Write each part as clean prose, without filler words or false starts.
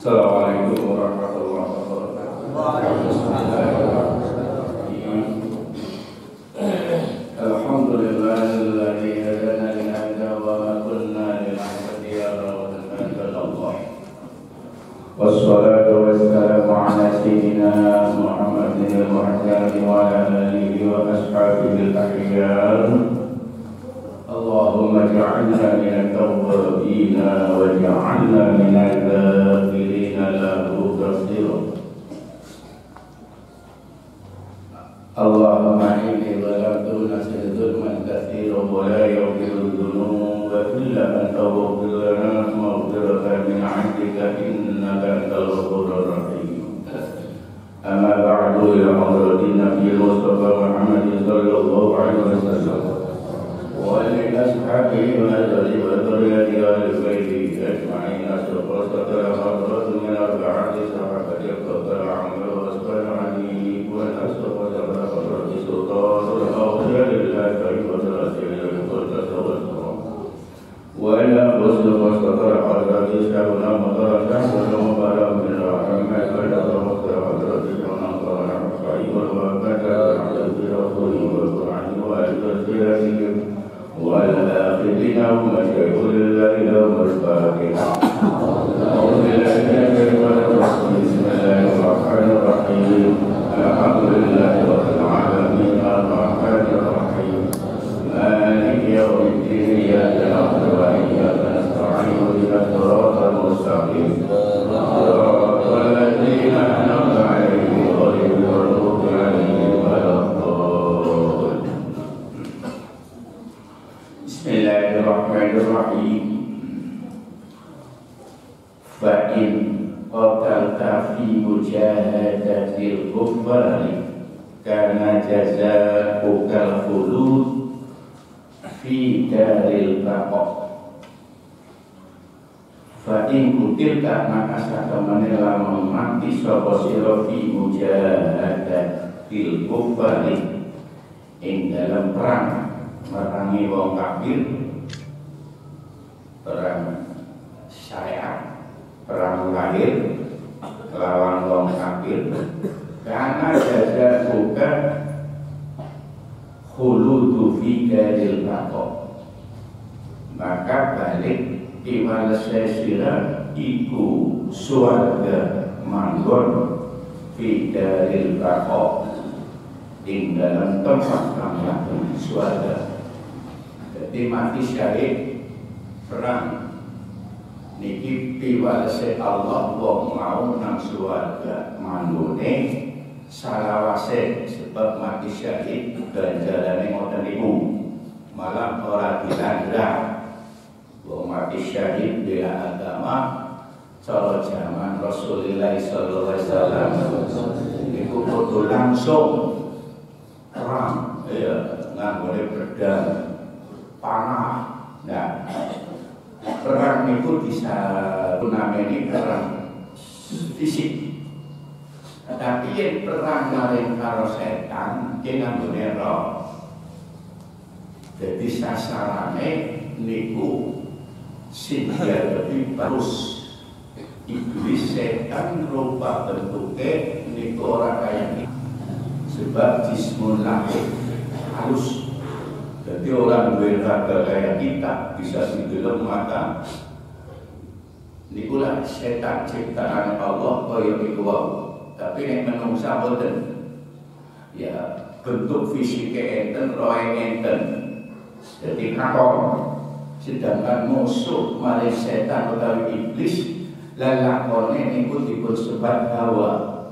Assalamualaikum warahmatullahi wabarakatuh. Alhamdulillahilladzi hadana li hadza wa ma kunna linahtadiya lawla an hadana. Wassalatu wassalamu ala sayyidina Muhammadin al-muhajjir wa ala alihi wa ashabihi al-akhyar. Allahumma ja'alna minat tawwabina wa ja'alna minat dzakirina lahu katsira. Allahumma inni zalamtu nafsi dzulman katsiran wa la yaghfiru dzunuba illa anta faghfir lana maghfiratan min 'indika innaka antal ghafurur rahim. Amma ba'du, ya hadratin Nabi Mustafa Muhammad sallallahu alaihi wasallam ولأصحابه ونزل وذريته والبيت أجمعين. أشرفت حضرات من أربعة صحابة الفضل عمرو وعثمان علي وأشرفت حضرات سلطان الأولياء لله وسلاسل القدس والسلام وإلى مسلم واستطاع حضرات شيخنا مدرسة ومبارك من رحمة فلتمت حضرات شيخنا مدرسة والوفاة على رسوله والقرآن وأجل والآخرين ومشهد لله لهم الفاتحة. أعوذ بالله من الشيطان الرجيم. بسم الله الرحمن الرحيم. الحمد لله رب العالمين الرحمن الرحيم مالك يوم الدين إياك نعبد وإياك نستعين اهدنا الصراط المستقيم صراط الذين أنعمت عليهم غير المغضوب عليهم ولا الضالين. Bismillahirrahmanirrahim. Fa'in qatalta fi mujahadatil kuffari kana jazaa'ukal khulud fi daril baqah. Fa'in kutilta maka sakamane lamun mati sapa sira fi mujahadatil kuffari ing dalam perang merangi wong kafir, perang syariat, perang lahir lawan wong kafir, karena jaza buka khuludu fi daril baqah, maka balik iwales sira iku swarga manggon fi daril baqah ing dalam tempat kang swarga. Jadi mati syahid perang niki piwalese Allah wong mau nang swarga manggone salawase, sebab mati syahid ganjarane ngoten niku malah ora dilandang. Wong mati syahid bela agama cara zaman Rasulullah sallallahu alaihi wasallam niku kudu langsung perang, ya nganggone pedang panah. Nah, perang itu bisa namanya perang fisik. Tapi yang perang kalian karo setan dengan roh. Jadi sasarannya niku sehingga lebih bagus. Iblis setan rupa bentuknya niku orang kayak ini. Sebab jismun lahir halus. Jadi orang berraga kayak kita bisa didelok mata. Nikulah setan ciptaan Allah kaya niku wae. Tapi nek menungsa boten. Ya bentuk fisiknya enten, roe enten. Jadi kakor. Sedangkan musuh mari setan utawi iblis lalakone niku dipun sebat hawa.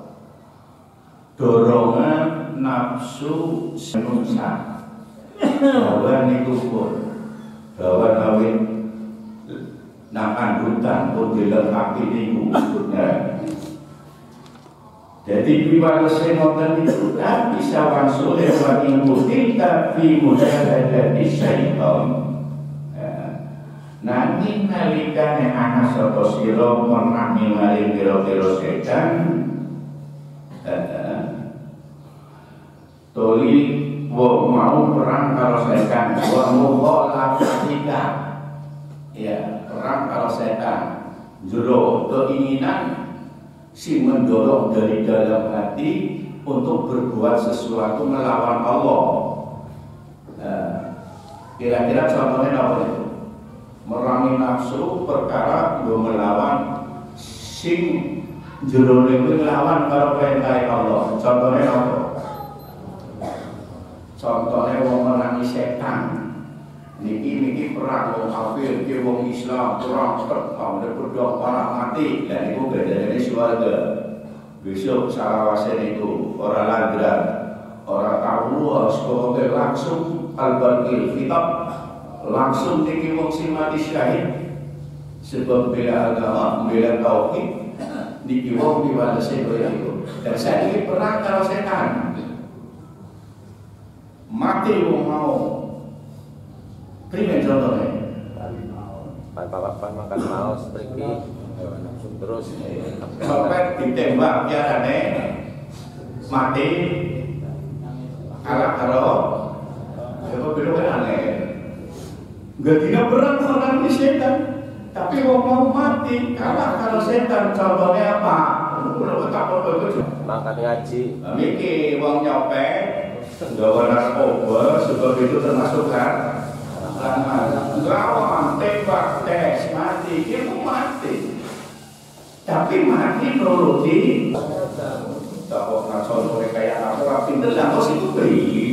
Dorongan nafsu menungsa. Bahwa niku pun bahwa kawin nakan hutan pun dilengkapi niku. Nah, jadi piwalese ngoten niku bisa wangsul lewat ilmu tapi mujahadati syaitan. Nanti nalikane ana sapa sira pernah ningali pira-pira setan toli wong mau perang karo setan, wa mukhalafatika. Ya, perang karo setan. jero keinginan si mendorong dari dalam hati untuk berbuat sesuatu melawan Allah. Kira-kira contohnya apa itu? Merangi nafsu perkara yo melawan sing jero niku nglawan karo perintah Allah. Contohnya apa? Contohnya wong merangi setan. Niki perang wong kafir, iki wong Islam perang tetep berdoa parah mati dan iku bedane swarga. Besok salawase niku ora langgar, ora tahu harus pokoknya langsung al-barqil kitab langsung niki wong sing mati syahid sebab bela agama, bela tauhid niki wong diwadese kaya iku. Dan saya ini perang karo setan. Mati wong mau. Primen contohnya. Pan makan maus pergi terus sampai ditembak ya aneh mati kalah karo apa belum aneh nggak tidak perang orang di setan tapi mau mati kalah karo setan. Contohnya apa? makan ngaji mikir wong nyopet gawa narkoba sebab itu termasuk kan lawan tembak tes mati dia mau mati tapi mati nuruti tak kok contoh kayak apa orang pinter lah kok itu beri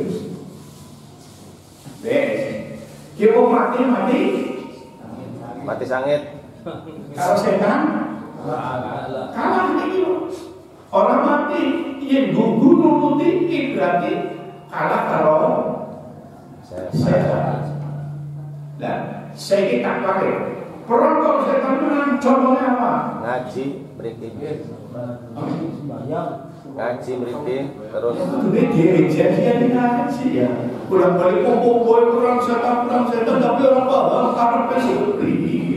dia mau mati sangit kalau setan kalah ini orang mati yang gugur nuruti berarti kalah kalau setan. Nah, saya kita pakai perang kalau setan menang contohnya apa? Ngaji beriting ngaji beriting terus ini dia ngaji ya udah balik kumpul perang setan tapi orang paham karena pesuri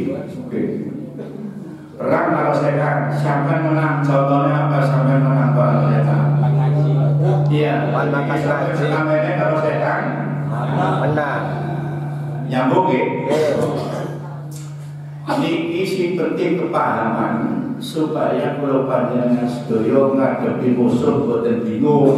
perang kalau setan sampai menang contohnya apa? Sampai menang kalau setan iya makan ngaji namanya kalau setan menang nyambung ya? Ini isi penting kepahaman supaya kalau panjenengan sedaya ngadepi musuh boten bingung.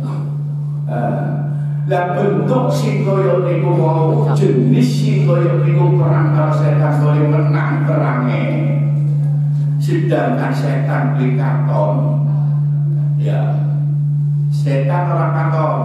Lah bentuk sing kaya niku mau jenis sing kaya niku perang karo setan boleh menang perange. Sedangkan setan beli katon. Ya. Setan ora katon.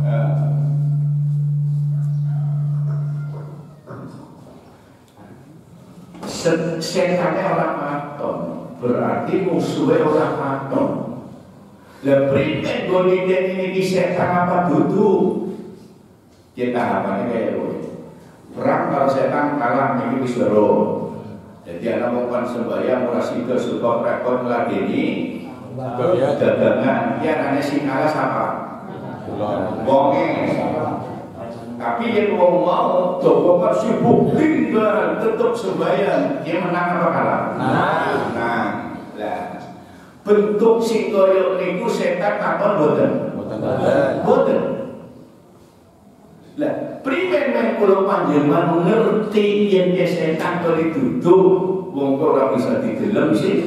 Setannya orang katon berarti musuhnya orang katon. Lah primen goniten ini setan apa duduk kita apa kayak perang kalau setan kalah ini wis loro. Jadi anak mau sembahyang ora sida suka rekod ngladeni dagangan ya ana sing kalah sapa wonge. Tapi yang mau coba sibuk tinggal tetap sembahyang dia menang apa kalah? Nah, bentuk sing kaya niku setan katon boten? Boten. Lah, primen men kula panjenengan ngerti yen setan kok duduk wong kok ora bisa didelem sih.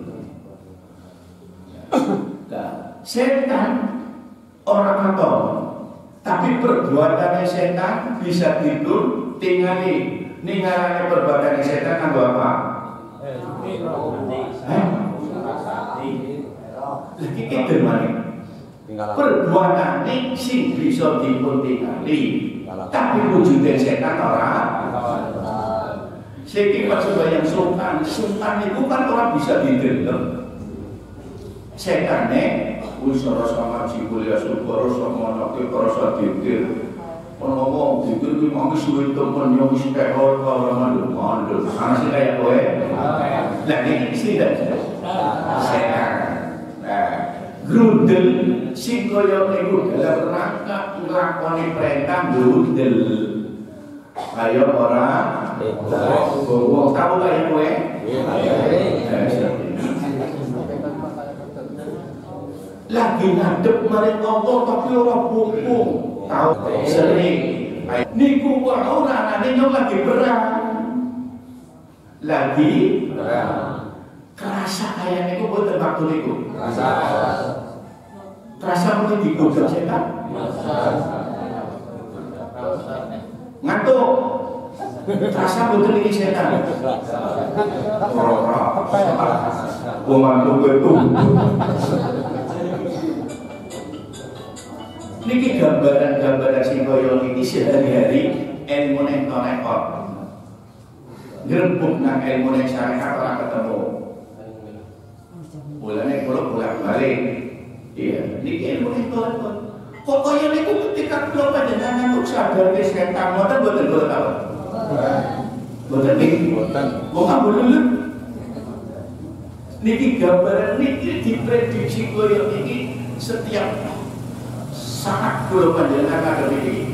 Lah, setan ora katon. Tapi perbuatannya setan bisa tidur tingali ningalane perbuatannya setan kanggo apa? Lagi kita mana? Perbuatannya sing bisa dipun tingali, tapi wujudnya setan orang. Sing maksudnya yang sultan itu kan orang bisa didelem. Setannya usara sama jikulia subara sama nakil rasa dikir ngomong dikir itu mangis suwe temen yang isi kayak orang mandul masih kayak kowe nah ini isi dan setan grudel si koyok itu dalam rangka ngelakoni perintah grudel ayo orang tahu kayak kowe lagi ngadep maring Allah tapi ora buku tahu sering niku wae ora anane lagi perang lagi terang. kerasa kayak niku mboten waktu niku. Kerasa mungkin digodok setan. Ngantuk. Kerasa mboten iki setan. Ora. Wong ngantuk itu. Niki gambaran-gambaran sing kaya niki sehari-hari ilmu ning rekor. Ngrembug nang ilmu ning syariat ora ketemu. Mulane kula bolak-balik. Iya, niki ilmu ning rekor. Kok kaya niku ketika kula panjenengan untuk sadar ke setan mboten boten tahu. Boten niki. Boten. Kok kabul niki gambaran niki diprediksi kaya niki setiap saat kula panjenengan ada ini.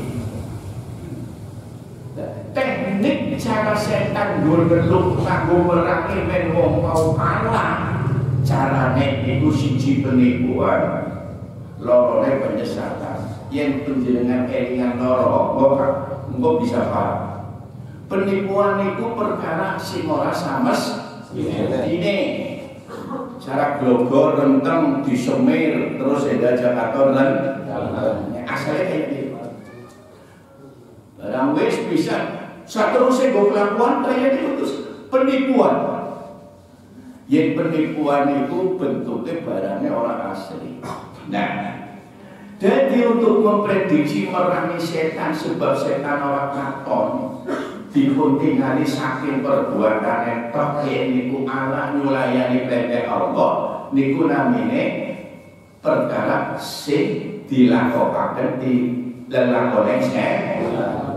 Teknik cara setan nggeluk kanggo merangi men wong mau kalah. Carane iku siji penipuan, lorone penyesatan. Yen panjenengan kelingan loro, engko bisa paham. Penipuan niku perkara sing ora sames dine. Cara glogor renteng disemir terus eda Jakarta dan asalnya kayak gitu. Barang wis bisa saterusé go kelakuan kaya diutus penipuan. Yen penipuan itu bentuknya barangnya orang asli. Nah, jadi untuk memprediksi merangi setan sebab setan orang katon dipun tingali saking perbuatan tok yen niku Allah nyulayani perintah Allah niku namine perkara sing dilakokaken di lelakone setan.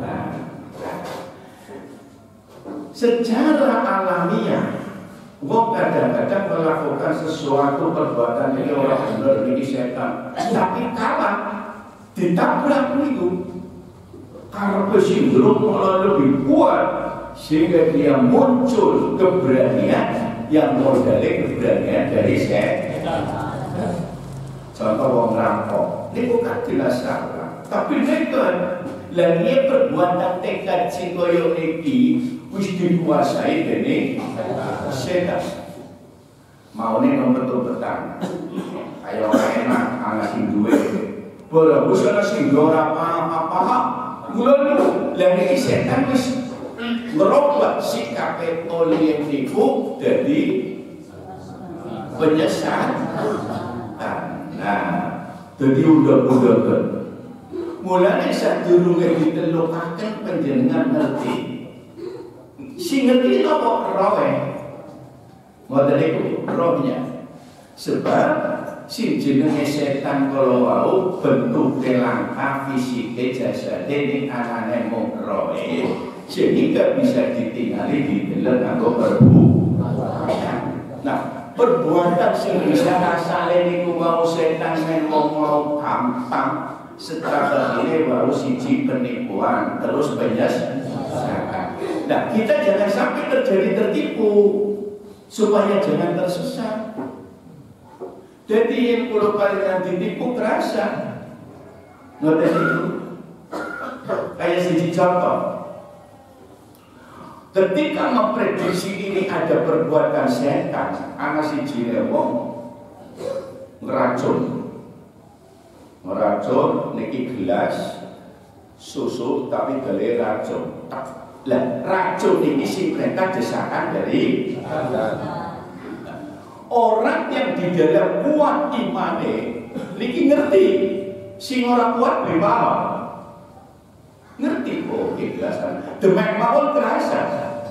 Secara alamiah wong kadang-kadang melakukan sesuatu perbuatan ini orang benar ini setan, tapi kalah ditabrak niku. Karena sindrom malah lebih kuat sehingga dia muncul keberanian yang modalnya keberanian dari setan. Contoh wong rampok, ini bukan jelas salah, tapi nekat. Lagi perbuatan tekad sing koyo niki wis dikuasai dening setan. Maune ngempet-empetan. Ayo enak ana sing duwe. Bola wis ana sing ora apa-apa. Mulane lha iki setan wis merubah sikape oleh niku dadi penyesatan. Nah, dadi udah-udah. Mulane sadurunge ditelukaken panjenengan ngerti. Sing ngerti apa rohe? Model iku rohnya. Sebab si jenenge setan kalau wau bentuke langkah fisike jasade ning anane mung rohe. Sehingga bisa ditingali di dalam anggo perbuatan. Nah, perbuatan sing bisa asale niku mau setan men mau gampang. Setelah ini baru siji penipuan terus penyesatan. Nah, kita jangan sampai tertipu supaya jangan tersesat. Jadi yang kalau kalian ditipu terasa, ngerti itu? Kayak siji contoh. Ketika memprediksi ini ada perbuatan setan, anak siji wong ngeracun. Meracun niki gelas susu tapi gale racun. Lah racun ini sing perintah desakan dari orang yang di dalam kuat imane niki ngerti sing ora kuat bagaimana ngerti kok kegelasan demek mawon terasa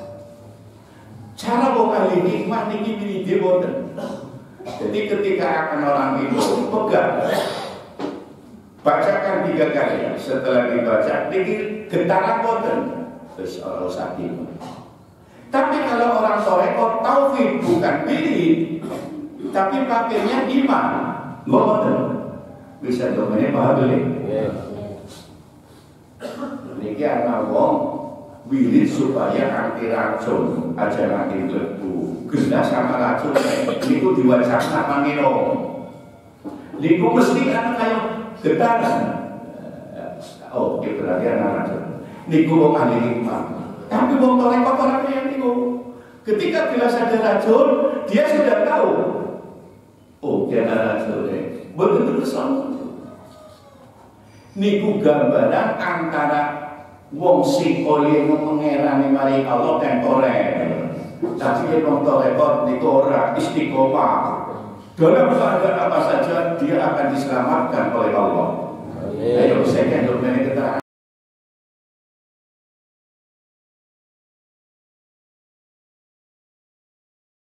cara wong ahli nikmat niki milih boten. Jadi ketika akan orang itu pegang bacakan 3 kali, setelah dibaca, dikit getaran boten, terus orang sakit. Tapi kalau orang toreko tauhid bukan pilih, tapi pakainya iman, boten, bisa domennya paham boleh. Niki anak wong wirid supaya anti racun, aja nanti lebu, gelas sama racun, niku diwajibkan apa minum, niku mesti anak kayak getaran. Oh, berarti anak racun. Niku wong ahli hikmah. Tapi wong torek kok ora kaya niku. Ketika jelas ada racun, dia sudah tahu. Oh, dia ada racun. Betul-betul selalu. Niku gambaran antara wong sing oleh pangerane mari Allah temporer. Tapi yang rekod niku ora istiqomah. Dalam keadaan apa saja dia akan diselamatkan oleh Allah. Ayo saya